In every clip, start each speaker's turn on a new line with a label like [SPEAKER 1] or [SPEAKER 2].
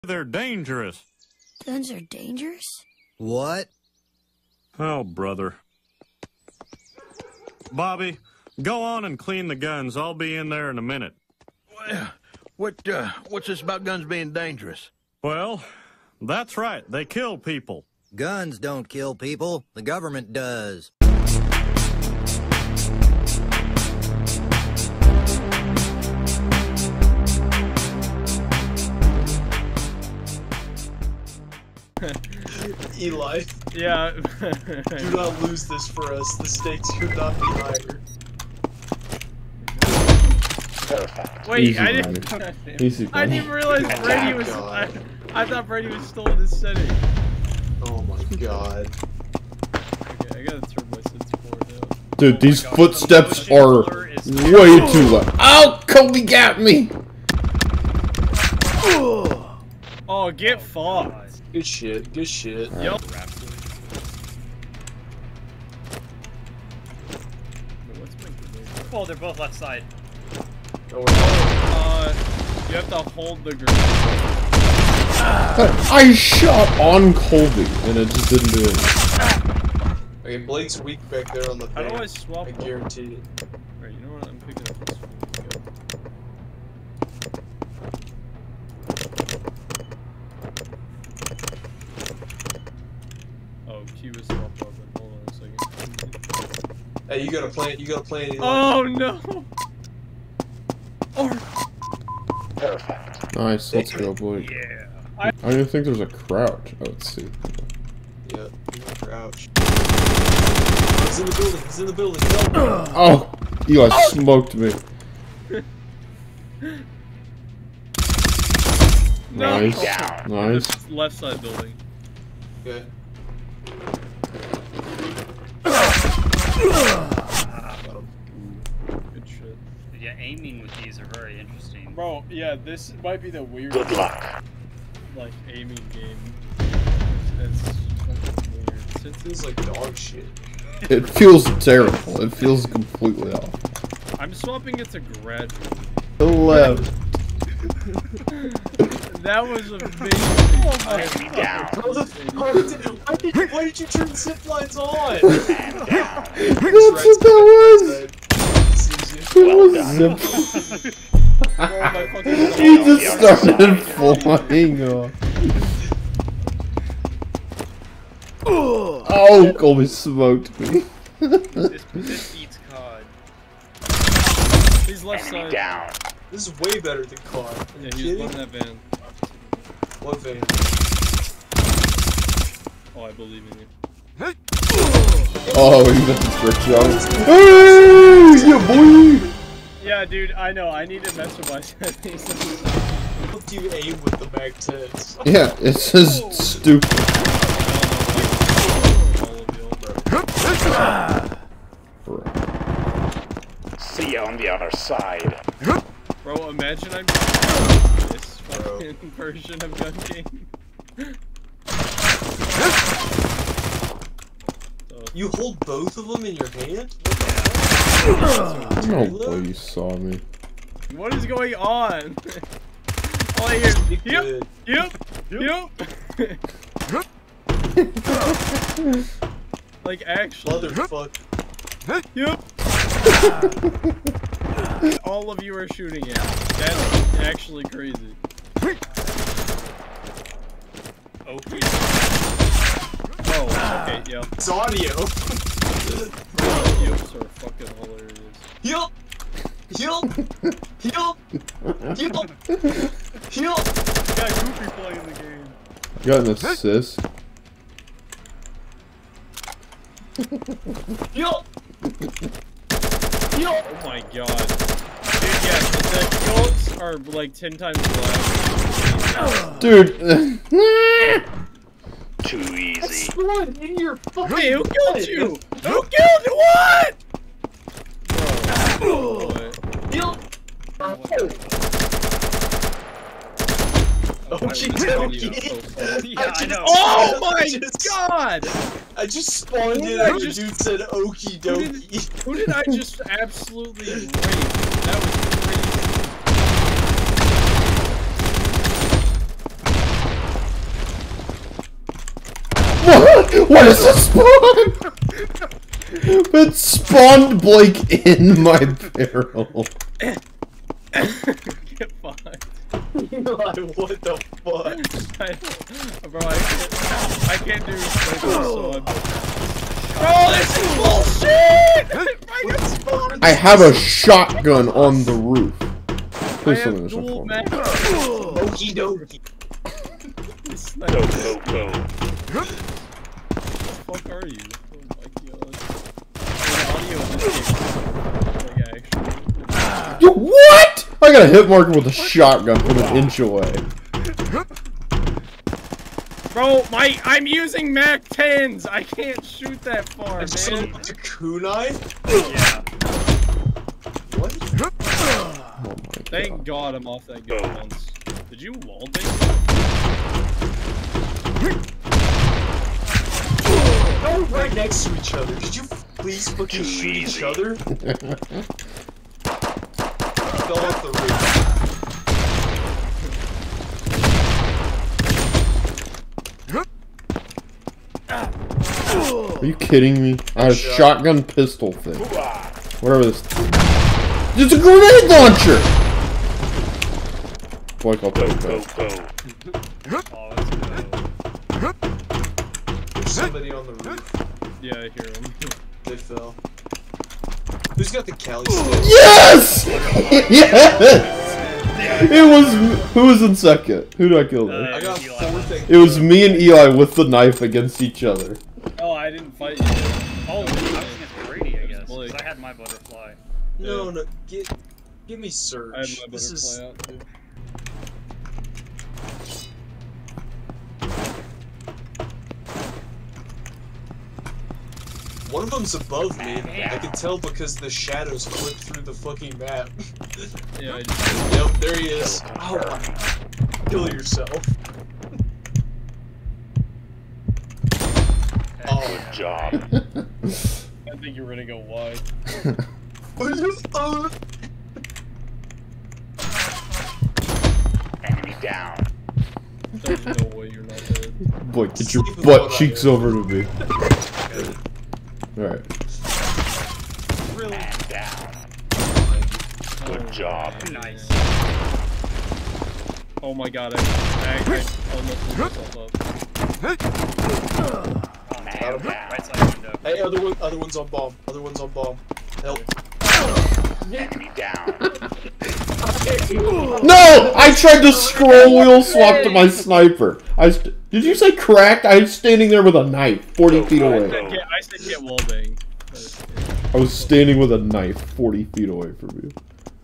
[SPEAKER 1] They're dangerous.
[SPEAKER 2] Guns are dangerous?
[SPEAKER 3] What?
[SPEAKER 1] Oh, brother. Bobby, go on and clean the guns. I'll be in there in a minute.
[SPEAKER 4] What's this about guns being dangerous?
[SPEAKER 1] Well, that's right. They kill people.
[SPEAKER 3] Guns don't kill people. The government does.
[SPEAKER 5] Eli.
[SPEAKER 6] Yeah.
[SPEAKER 5] Do not lose this for us. The stakes could not be higher.
[SPEAKER 6] Wait,
[SPEAKER 7] Easy,
[SPEAKER 6] I didn't.
[SPEAKER 7] Easy,
[SPEAKER 6] I didn't even realize Brady was. I thought Brady was still in this setting.
[SPEAKER 5] Oh my god.
[SPEAKER 6] Okay, I gotta turn my sense forward now.
[SPEAKER 7] Dude, these footsteps are way too loud. Ow! Kobe got me!
[SPEAKER 6] Oh, get fucked.
[SPEAKER 5] Good shit. Good shit.
[SPEAKER 6] Yup.
[SPEAKER 8] Oh, they're both left side.
[SPEAKER 5] Oh,
[SPEAKER 6] You have to hold the grenade.
[SPEAKER 7] I shot on Colby, and it just didn't do it.
[SPEAKER 5] okay, Blake's weak back there on the
[SPEAKER 6] How
[SPEAKER 5] thing.
[SPEAKER 6] do I swap?
[SPEAKER 5] I guarantee it.
[SPEAKER 6] Right, you know what? I'm picking up this one. Oh, Q is swapped open. Hold on a second.
[SPEAKER 5] Hey, you gotta plan. You gotta plan. Eli.
[SPEAKER 6] Oh no!
[SPEAKER 7] Nice, let's go, boy.
[SPEAKER 8] Yeah.
[SPEAKER 7] I don't even think there's a crouch. Oh, let's see.
[SPEAKER 5] Yeah, you gotta crouch. He's in the building. He's in the building. No.
[SPEAKER 7] Oh! Eli smoked me.
[SPEAKER 6] No!
[SPEAKER 7] Nice. Nice.
[SPEAKER 6] Left side building.
[SPEAKER 5] Okay.
[SPEAKER 6] Good shit.
[SPEAKER 8] Yeah, aiming with these are very interesting.
[SPEAKER 6] Bro, yeah, this might be the weirdest.
[SPEAKER 4] Good luck.
[SPEAKER 6] Like, aiming game. That's fucking weird.
[SPEAKER 5] It feels like dog shit.
[SPEAKER 7] It feels terrible. It feels completely off.
[SPEAKER 6] I'm swapping it to gradual.
[SPEAKER 7] The left.
[SPEAKER 6] That was amazing. Oh my god.
[SPEAKER 5] Why did you turn zip lines on?
[SPEAKER 7] That's what that was! It was zip. He just started flying off. Oh, Colby smoked me.
[SPEAKER 8] This eats COD.
[SPEAKER 6] He's left side.
[SPEAKER 5] This is way better than car. Are you
[SPEAKER 6] Yeah, he was
[SPEAKER 5] kidding?
[SPEAKER 6] in that van.
[SPEAKER 5] What van?
[SPEAKER 6] Oh, I believe in you.
[SPEAKER 7] Oh, he missed his first shot. Hey, yeah, boy!
[SPEAKER 6] Yeah, dude, I know. I need to mess with my settings.
[SPEAKER 5] How do you aim with the Mag 10s?
[SPEAKER 7] Yeah, it's just stupid. Bro.
[SPEAKER 4] See you on the other side.
[SPEAKER 6] Bro, imagine I'm this fucking version of gun game.
[SPEAKER 5] You hold both of them in your hand?
[SPEAKER 7] No way you saw me.
[SPEAKER 6] What is going on? All I hear is, yep. Like, actually.
[SPEAKER 5] Motherfucker.
[SPEAKER 6] Yep. All of you are shooting at. That's actually crazy.
[SPEAKER 8] Okay.
[SPEAKER 6] Oh, okay, yeah.
[SPEAKER 5] It's audio.
[SPEAKER 6] Yips are fucking hilarious.
[SPEAKER 5] Heal! Heal! Heal! Heal! Heal!
[SPEAKER 6] Got Goofy playing the game.
[SPEAKER 7] Got an assist.
[SPEAKER 5] Heal! Heal!
[SPEAKER 6] Oh my god. Dude, yeah, the kills are like 10 times loud.
[SPEAKER 7] Dude.
[SPEAKER 4] Too easy.
[SPEAKER 5] Spawn in your fucking
[SPEAKER 6] Hey, who killed
[SPEAKER 5] butt.
[SPEAKER 6] you? Who killed you? What? Bro.
[SPEAKER 5] Heal! Okie dokie.
[SPEAKER 8] Yeah, I know.
[SPEAKER 6] Oh my god!
[SPEAKER 5] I just spawned in and the dude said okie dokie.
[SPEAKER 6] Who did I just absolutely rape? That was crazy.
[SPEAKER 7] What is this spawn? It spawned Blake in my barrel.
[SPEAKER 6] Get fucked.
[SPEAKER 5] Eli, what the fuck?
[SPEAKER 6] Bro, I can't do this. Bro, this is bullshit!
[SPEAKER 7] I have a shotgun on the roof. Please
[SPEAKER 6] I
[SPEAKER 7] tell me
[SPEAKER 6] have
[SPEAKER 7] this is
[SPEAKER 6] dual
[SPEAKER 7] fun.
[SPEAKER 6] mag.
[SPEAKER 5] Okie dokie.
[SPEAKER 4] Go, go, go.
[SPEAKER 6] What the fuck are you? Oh my god. The audio in this game is like actually.
[SPEAKER 7] What? I got a hit marker with a shotgun from an inch away.
[SPEAKER 6] Bro, I'm using Mac 10s. I can't shoot that far,
[SPEAKER 5] I just
[SPEAKER 6] man.
[SPEAKER 5] a kunai?
[SPEAKER 8] Yeah.
[SPEAKER 5] What?
[SPEAKER 7] Oh my
[SPEAKER 6] Thank
[SPEAKER 7] god.
[SPEAKER 6] God I'm off that gun once. Did you wall bait?
[SPEAKER 5] No, right next to each other. Did you please fucking shoot each other? Fell off the roof.
[SPEAKER 7] Are you kidding me? I had a shotgun pistol thing. Whatever this. It's a grenade launcher! Blake, I'll
[SPEAKER 4] Go,
[SPEAKER 7] take
[SPEAKER 4] go,
[SPEAKER 7] that.
[SPEAKER 4] go.
[SPEAKER 8] Oh, let's go.
[SPEAKER 5] There's somebody on the roof.
[SPEAKER 6] Yeah, I hear him.
[SPEAKER 5] They fell. Who's got the Cali stick?
[SPEAKER 7] Yes! Yes! It was. Who was in second? Who did I kill there?
[SPEAKER 5] I got
[SPEAKER 8] Eli.
[SPEAKER 5] 4 things.
[SPEAKER 7] It was me and Eli with the knife against each other.
[SPEAKER 6] Oh, I didn't fight you.
[SPEAKER 8] Oh, I was against Brady, I guess.
[SPEAKER 6] Blake.
[SPEAKER 8] 'Cause I had my butterfly.
[SPEAKER 5] No, no, give me
[SPEAKER 6] I had
[SPEAKER 5] Surge.
[SPEAKER 6] my
[SPEAKER 5] This is
[SPEAKER 6] butterfly out too.
[SPEAKER 5] one of them's above me. I can tell because the shadows clip through the fucking map.
[SPEAKER 6] Yeah, I just.
[SPEAKER 5] Yep, there he is. Oh my. Kill yourself. Oh,
[SPEAKER 4] Good job.
[SPEAKER 6] I think you're gonna go wide.
[SPEAKER 4] Enemy down.
[SPEAKER 6] There's no way you're not dead.
[SPEAKER 7] Boy, get your
[SPEAKER 5] Sleep with
[SPEAKER 7] butt
[SPEAKER 5] one
[SPEAKER 7] cheeks
[SPEAKER 5] eye.
[SPEAKER 7] over to me. Alright.
[SPEAKER 4] Man down. Good job.
[SPEAKER 8] Nice.
[SPEAKER 6] Oh my god, I almost blew myself up.
[SPEAKER 4] Man down.
[SPEAKER 8] Right side window.
[SPEAKER 5] hey, other one's on bomb. Other one's on bomb. Help.
[SPEAKER 4] Enemy down.
[SPEAKER 7] No! I tried to scroll wheel swap to my sniper. Did you say cracked? I was standing there with a knife 40 feet away.
[SPEAKER 6] I said get wallbang.
[SPEAKER 7] I was standing with a knife 40 feet away from you.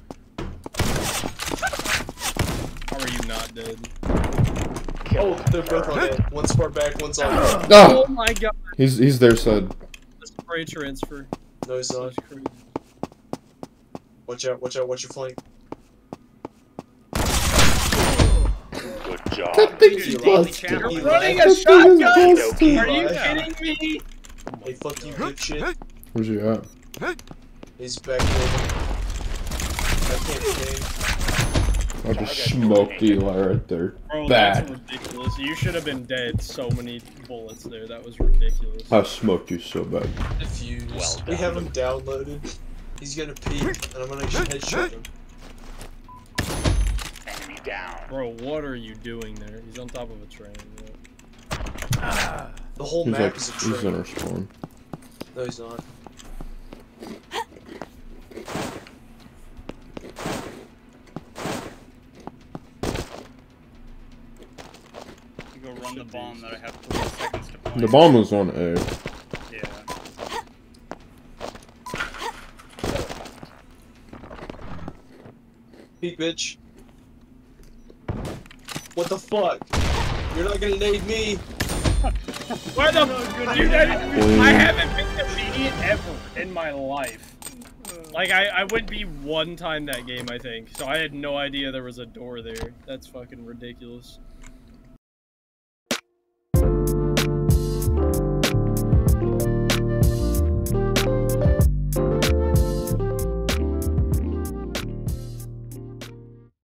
[SPEAKER 6] How are you not dead?
[SPEAKER 5] Oh, they're both on it. One's far back, one's on.
[SPEAKER 6] Oh
[SPEAKER 7] Ah!
[SPEAKER 6] my god.
[SPEAKER 7] He's their side.
[SPEAKER 6] The spray transfer.
[SPEAKER 5] No, he's not.
[SPEAKER 6] That's crazy.
[SPEAKER 5] Watch out, watch out, watch your flank.
[SPEAKER 4] Good job.
[SPEAKER 7] That thing's
[SPEAKER 8] Dude,
[SPEAKER 7] busted.
[SPEAKER 8] Daily
[SPEAKER 5] You're
[SPEAKER 8] Channel.
[SPEAKER 6] running
[SPEAKER 7] That
[SPEAKER 6] a
[SPEAKER 7] thing is
[SPEAKER 6] shotgun?
[SPEAKER 7] busted.
[SPEAKER 6] Are you
[SPEAKER 5] Yeah.
[SPEAKER 6] kidding me?
[SPEAKER 5] Hey, fuck you, dipshit.
[SPEAKER 7] Where's he at?
[SPEAKER 5] He's back there. I can't game.
[SPEAKER 7] I just smoked Eli right there.
[SPEAKER 6] Bro,
[SPEAKER 7] Bad.
[SPEAKER 6] that's ridiculous. You should have been dead. So many bullets there. That was ridiculous.
[SPEAKER 7] I smoked you so bad.
[SPEAKER 5] Diffused.
[SPEAKER 4] Well
[SPEAKER 5] We
[SPEAKER 4] done.
[SPEAKER 5] have him downloaded. He's gonna peek, and I'm gonna headshot him.
[SPEAKER 4] Enemy down.
[SPEAKER 6] Bro, what are you doing there? He's on top of a train.
[SPEAKER 5] The whole
[SPEAKER 7] He's
[SPEAKER 5] map
[SPEAKER 7] like,
[SPEAKER 5] is a
[SPEAKER 7] he's in
[SPEAKER 5] train.
[SPEAKER 7] our spawn.
[SPEAKER 5] No, he's not.
[SPEAKER 8] You go run the bomb that I have 3 seconds to point.
[SPEAKER 7] The bomb was on A.
[SPEAKER 8] Yeah.
[SPEAKER 5] Peek, bitch. What the fuck? You're not gonna nade me.
[SPEAKER 6] Why the dude? I haven't been immediate ever in my life. Like I went B one time that game, I think. So I had no idea there was a door there. That's fucking ridiculous.